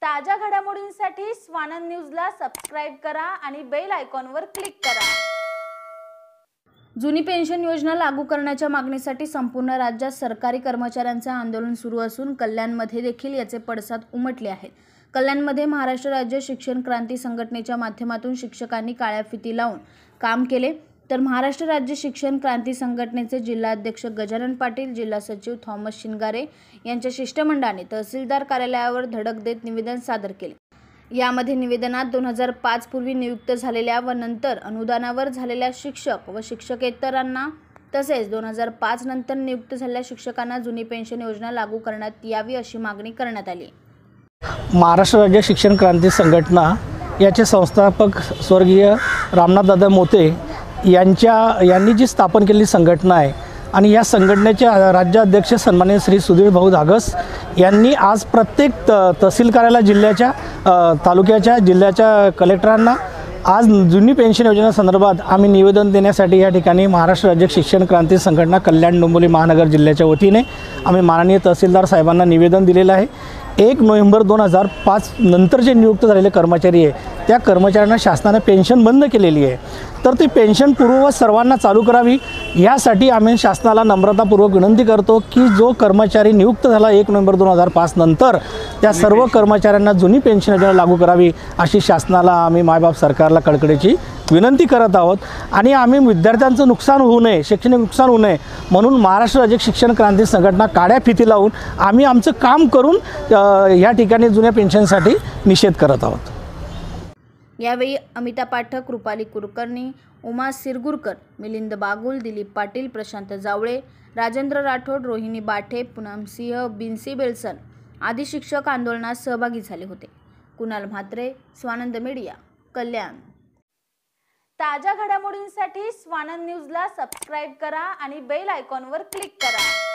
ताज्या घडामोडींसाठी स्वानंद न्यूजला सबस्क्राइब करा आणि बेल आयकॉनवर क्लिक करा। जुनी पेन्शन योजना लागू करण्याच्या मागणीसाठी संपूर्ण राज्यात सरकारी कर्मचाऱ्यांचे आंदोलन सुरू असून कल्याणमध्ये देखील याचे पडसाद उमटले आहेत। कल्याणमध्ये महाराष्ट्र राज्य शिक्षण क्रांती संघटनेच्या माध्यमातून शिक्षकांनी काळ्या फिती लावून काम केले, तर महाराष्ट्र राज्य शिक्षण क्रांती संघटनेचे जिल्हाध्यक्ष गजानन पाटील, जिल्हा सचिव थॉमस शिंगारे यांच्या शिष्टमंडळाने तहसीलदार कार्यालयावर धडक देत निवेदन सादर केले। यामध्ये निवेदनात 2005 पूर्वी नियुक्त झालेल्या व नंतर अनुदानावर झालेल्या शिक्षक व शिक्षकेतरांना तसेच 2005 नंतर नियुक्त झालेल्या शिक्षकांना जुनी पेन्शन योजना लागू करण्यात यावी अशी मागणी करण्यात आली। महाराष्ट्र राज्य शिक्षण क्रांती संघटना याचे संस्थापक स्वर्गीय रामनाथदादा मोते यांनी जी स्थापन केलेली संघटना आहे आणि या संघटनेचे राज्याध्यक्ष सन्माननीय श्री सुधीर भाऊ धागस यांनी आज प्रत्येक तहसील कार्यालय जिल्ह्याच्या तालुक्याच्या जिल्ह्याच्या कलेक्टरांना आज जुनी पेन्शन योजनेसंदर्भात आम्ही निवेदन देण्यासाठी या ठिकाणी महाराष्ट्र राज्य शिक्षण क्रांती संघटना कल्याण डोंबिवली महानगर जिल्ह्याच्या वतीने आम्ही माननीय तहसीलदार साहेबांना निवेदन दिलेलं आहे। 1 नोव्हेंबर 2005 नंतर जे नियुक्त झालेले कर्मचारी आहे त्या कर्मचाऱ्यांना शासनाने पेन्शन बंद केलेली आहे, तर ती पेन्शन पूर्ववत सर्वांना चालू करावी यासाठी आम्ही शासनाला नम्रतापूर्वक विनंती करतो की जो कर्मचारी नियुक्त झाला 1 नोव्हेंबर 2005 नंतर त्या सर्व कर्मचाऱ्यांना जुनी पेन्शन योजना लागू करावी अशी शासनाला आम्ही मायबाप सरकारला कळकळीची विनंती करत आहोत। आणि आम्ही विद्यार्थ्यांचं नुकसान होऊ नये, शैक्षणिक नुकसान होऊ नये म्हणून महाराष्ट्र राज्य शिक्षण क्रांती संघटना काड्या फिती लावून आम्ही आमचं काम करून या ठिकाणी जुन्या पेन्शनसाठी निषेध करत आहोत। यावेळी अमिता पाठक, रुपाली कुलकर्णी, उमा सिरगुरकर, मिलिंद बागुल, दिलीप पाटील, प्रशांत जावळे, राजेंद्र राठोड, रोहिणी बाठे, पूनम सिंह, बिन्सी बेल्सन आदी शिक्षक आंदोलनात सहभागी झाले होते। कुणाल म्हात्रे, स्वानंद मीडिया, कल्याण। ताज्या घडामोडींसाठी स्वानंद न्यूजला सबस्क्राइब करा आणि बेल आयकॉनवर क्लिक करा।